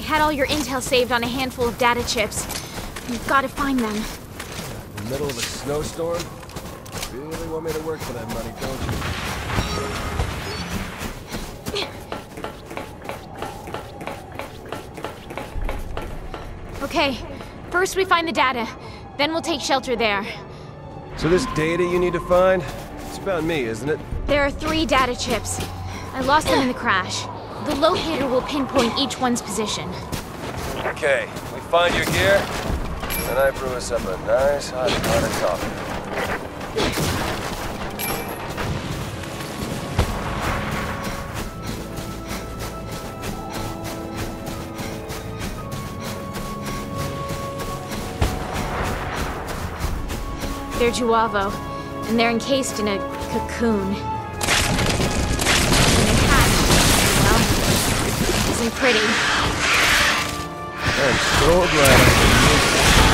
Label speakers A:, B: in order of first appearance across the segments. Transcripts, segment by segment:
A: had all your intel saved on a handful of data chips. You've got to find them.
B: In the middle of a snowstorm? You really want me to work for that money, don't you?
A: Okay, first we find the data. Then we'll take shelter there.
B: So this data you need to find? It's about me, isn't it?
A: There are 3 data chips. I lost them in the crash. The locator will pinpoint each one's position.
B: Okay, we find your gear, and I brew us up a nice hot pot of coffee.
A: They're Juavo, and they're encased in a cocoon. When they hatch, well, it isn't pretty.
B: I'm so glad I can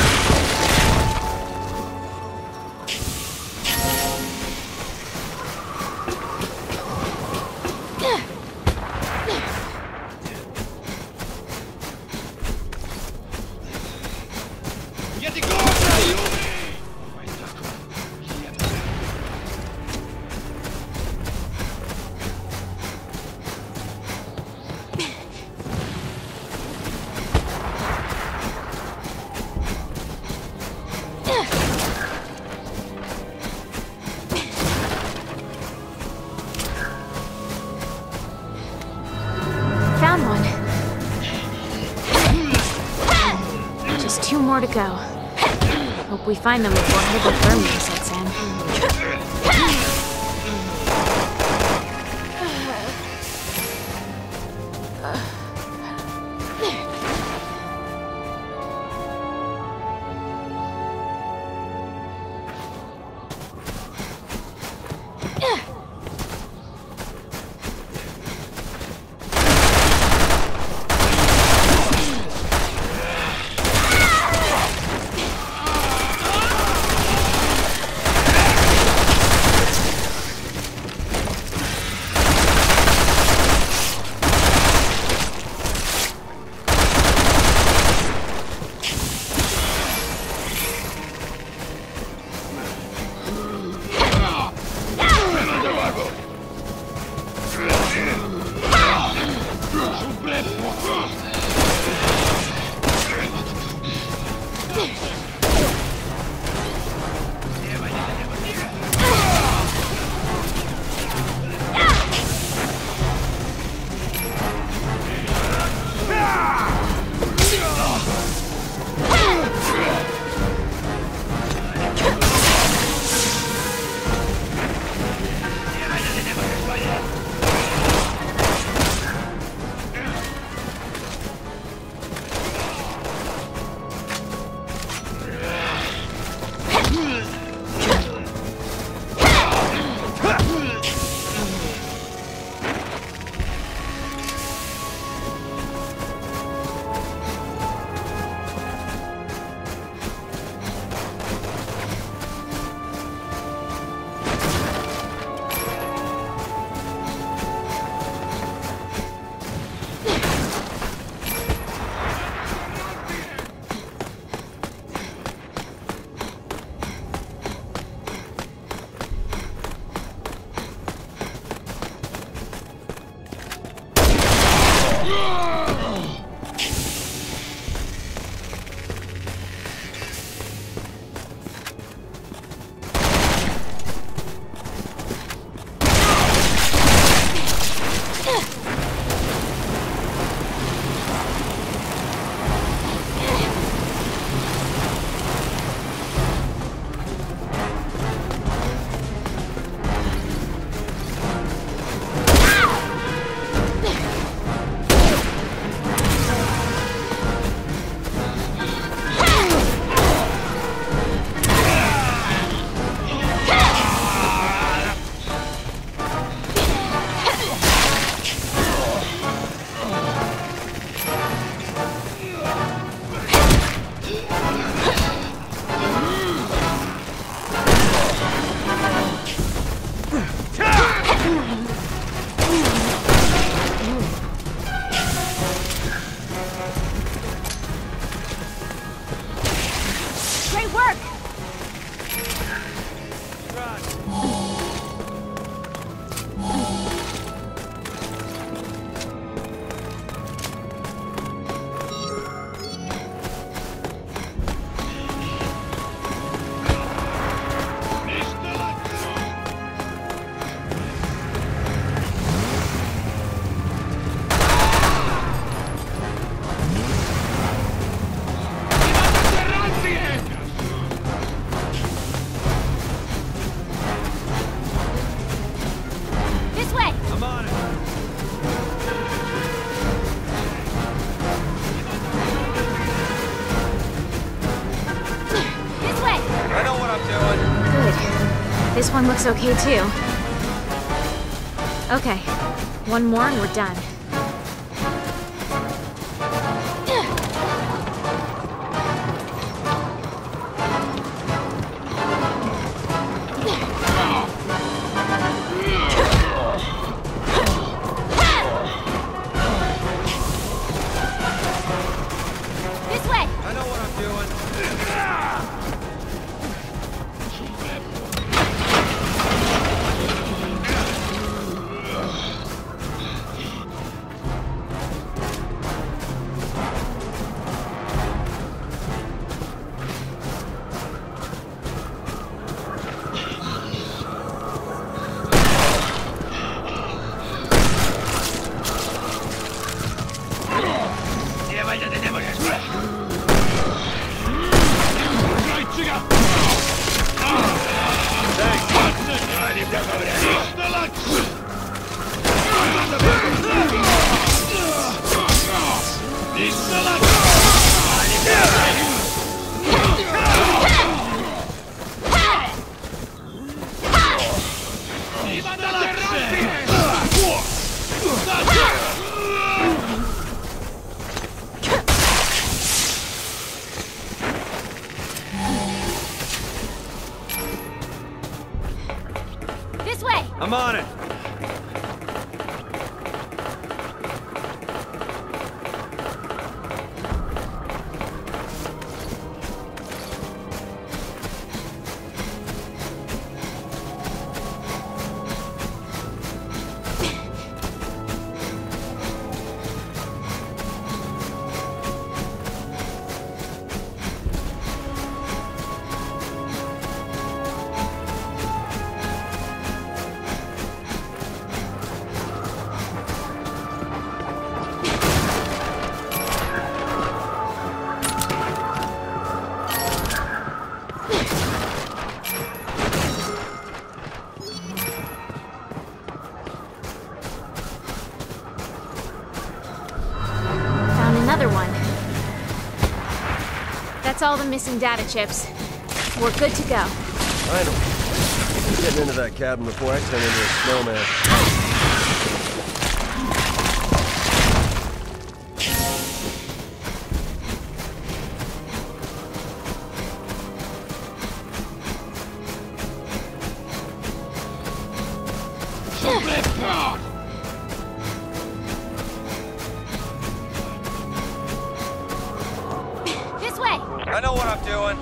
A: Found one. Just 2 more to go. Hope we find them before hypothermia sets in. Great work! This one looks okay too. Okay, one more and we're done.
B: This way! I know what I'm doing.
A: This way!
B: I'm on it.
A: Another one. That's all the missing data chips. We're good to go.
B: Finally. I'm getting into that cabin before I turn into a snowman.
A: This way!
B: I know what I'm doing.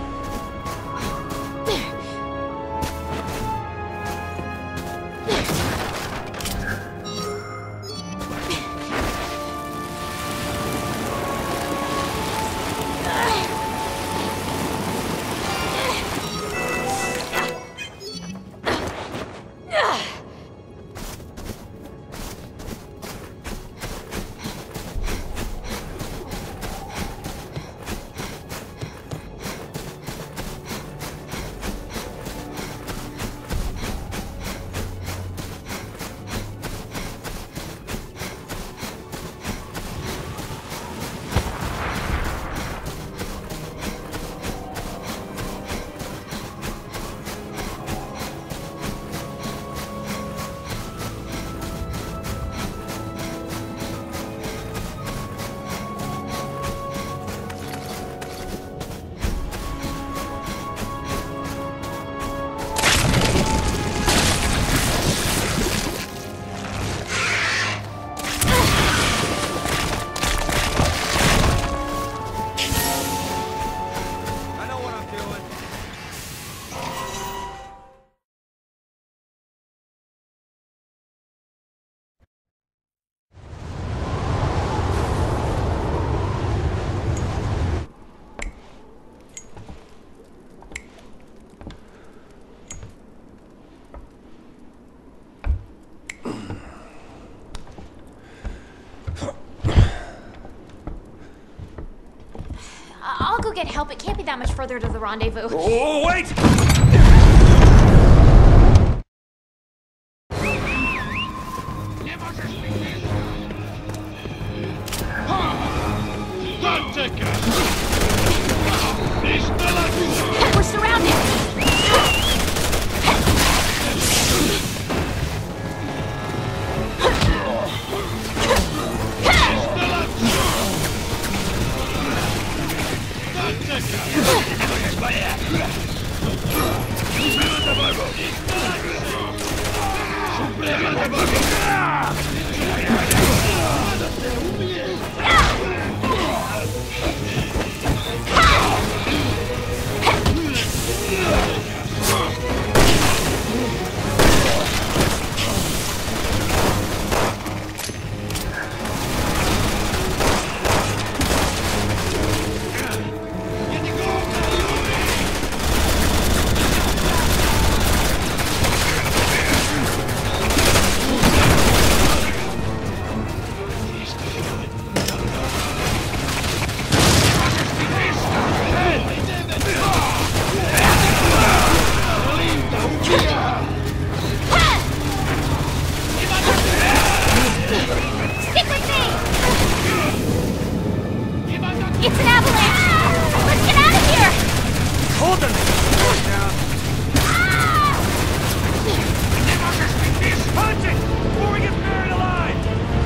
A: get help. It can't be that much further to the rendezvous.
B: Oh, wait!
A: We're surrounded! It's an avalanche! Let's get out of here!
B: Hold them! Punch it! Before we get buried alive!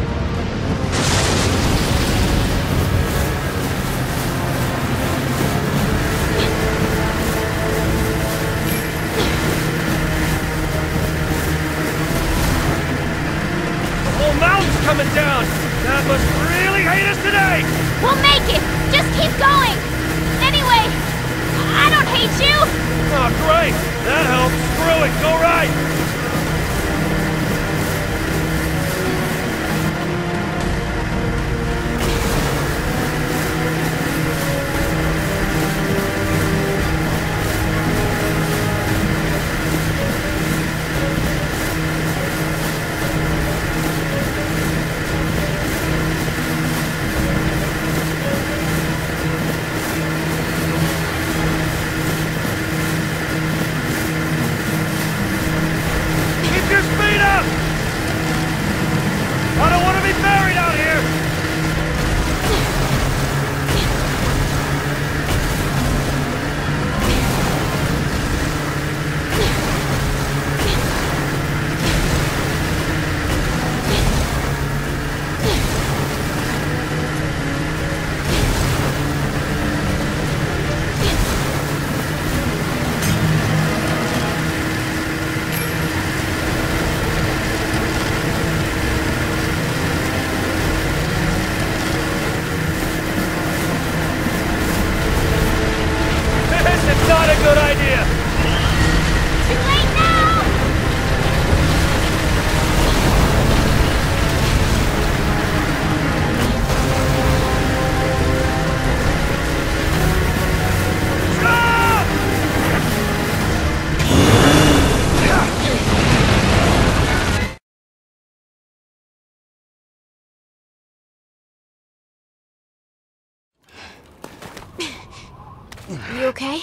B: The whole mountain's coming down! That must really hate us today!
A: We'll make it! Just keep going! Anyway, I don't hate you!
B: Oh, great! That helps! Screw it! Go right! Keep your speed up! I don't want to be buried out here! This is not a good idea!
A: Too late now!
B: Stop!
A: You okay?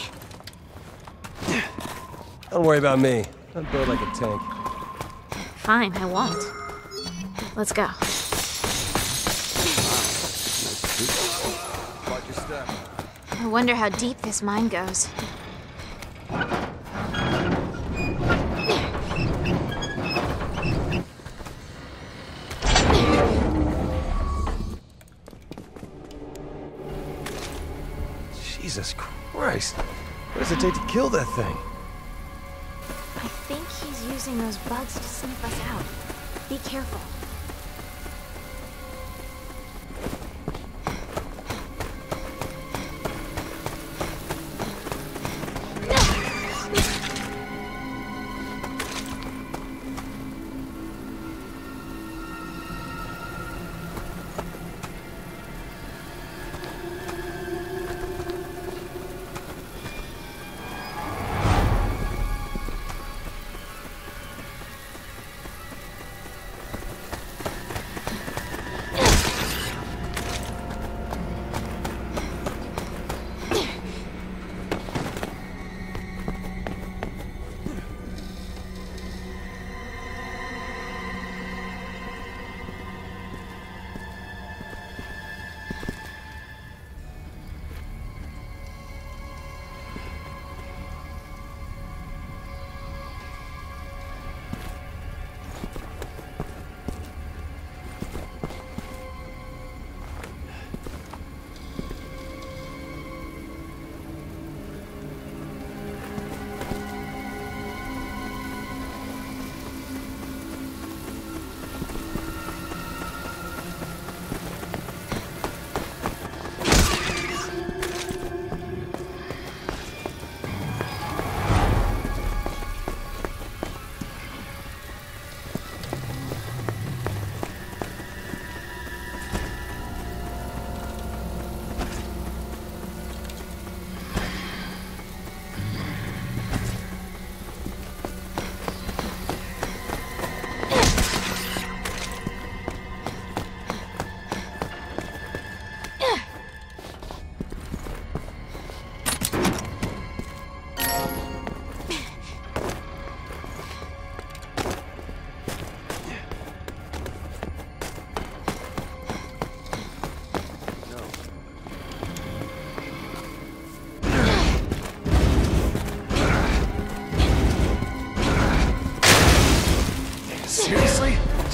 B: Don't worry about me. I'm built like a tank.
A: Fine, I won't. Let's go.
B: Watch your step.
A: I wonder how deep this mine goes.
B: Jesus Christ. What does it take to kill that thing?
A: I think he's using those bugs to sniff us out. Be careful.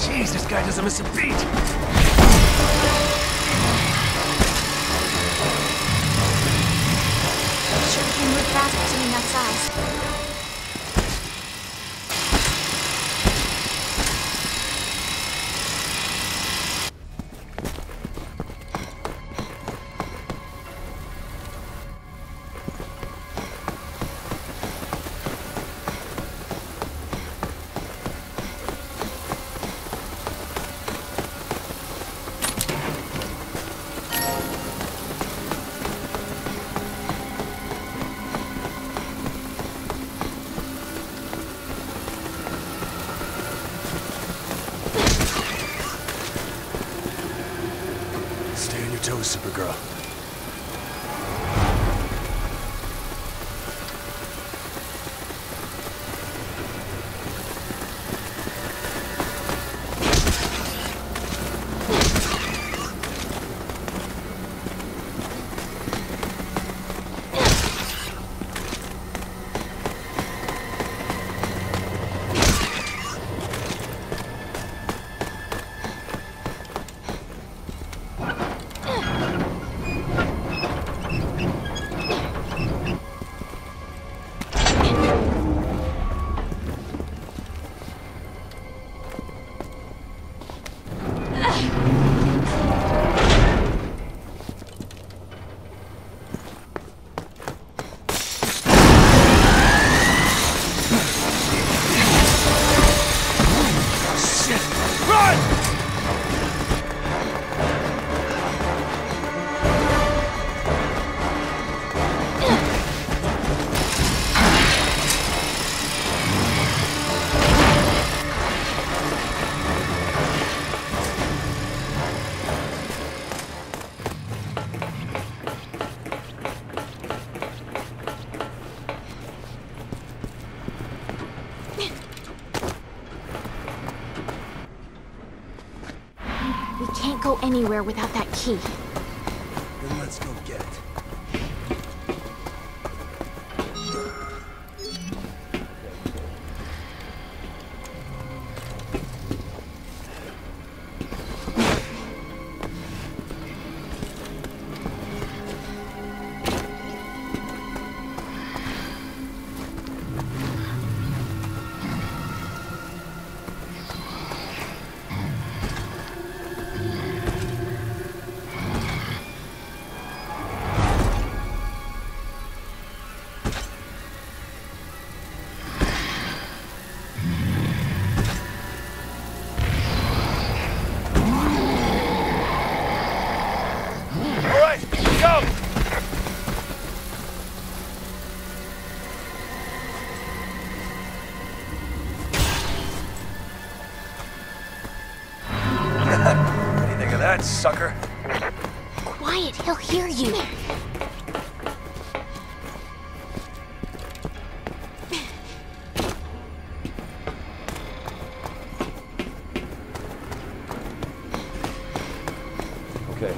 B: Jeez, this guy doesn't miss a beat.
A: Sure can move fast for something that size.
B: Stay on your toes, Supergirl.
A: We can't go anywhere without that key.
B: Then let's go get it. What do you think of that, sucker?
A: Quiet, he'll hear you.
B: Okay.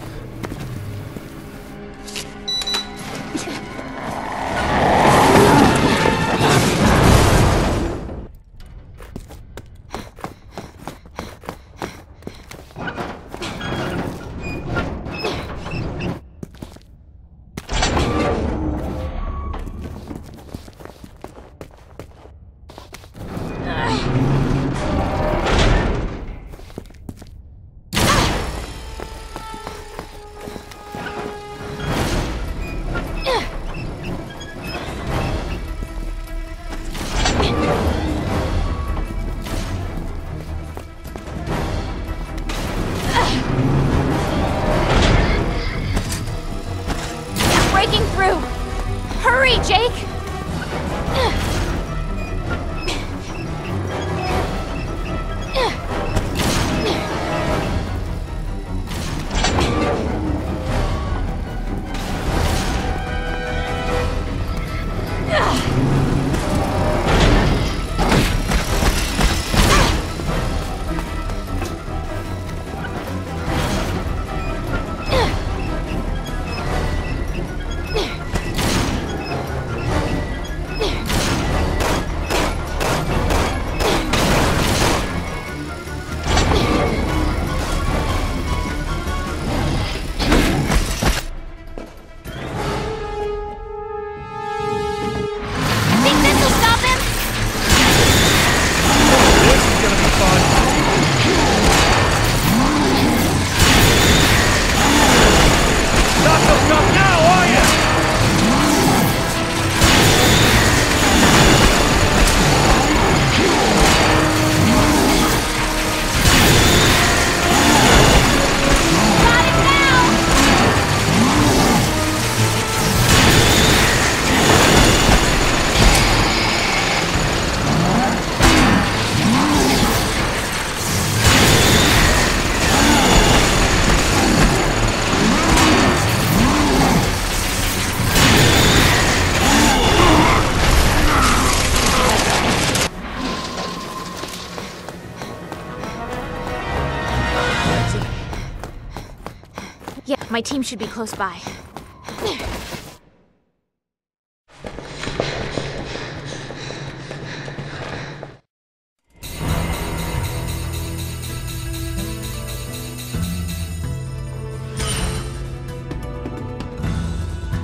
A: Yeah, my team should be close by.